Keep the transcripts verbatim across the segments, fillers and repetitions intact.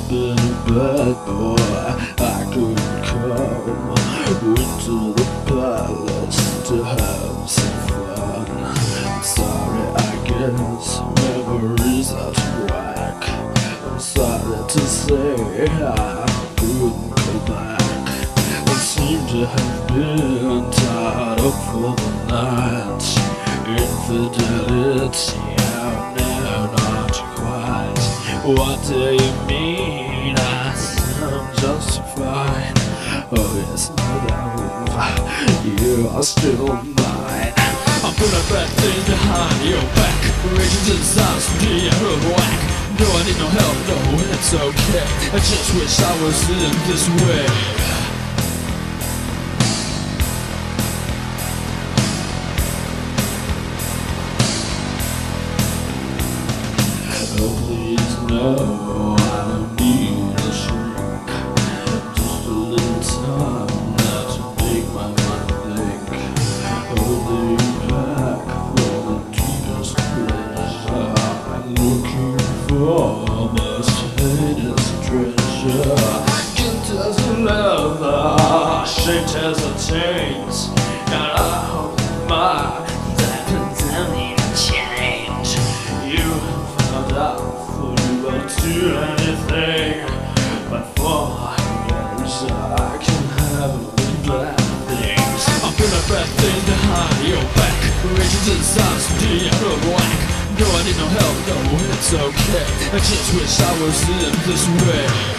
been a bad boy. I couldn't come into the palace to have some fun. I'm sorry, I guess memories are too whack. I'm sorry to say I couldn't go back. I seem to have been tied up for the night. Infidelity, I know not quite. What do you mean? I sound justified. Oh yes, my love, you are still mine. I'm putting bad things behind your back, reaching to the sides of the out of whack. No, I need no help, no, it's okay. I just wish I was in this way. Oh, please no, I don't need a shrink. Just a little time now to make my mind think. Holding back for the deepest pleasure. I'm looking for most heinous treasure. Guilt as a leather, shaped as a taint. And I hope my dependent change. You do anything, but for my revenge I can have bad things. I'm putting bad things behind your back, reaching to the sides of the out of whack. No, I need no help, no, it's okay. I just wish I was in this way.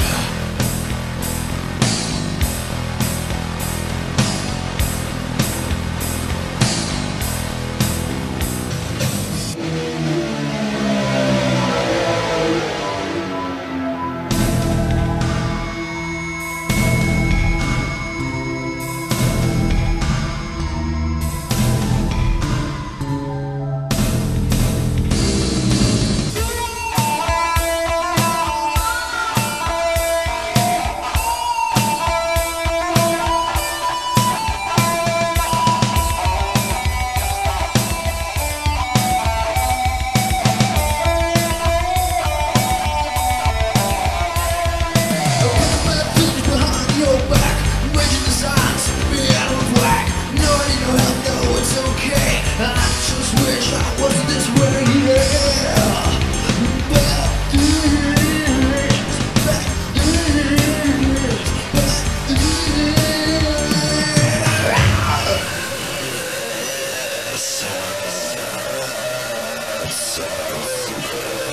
So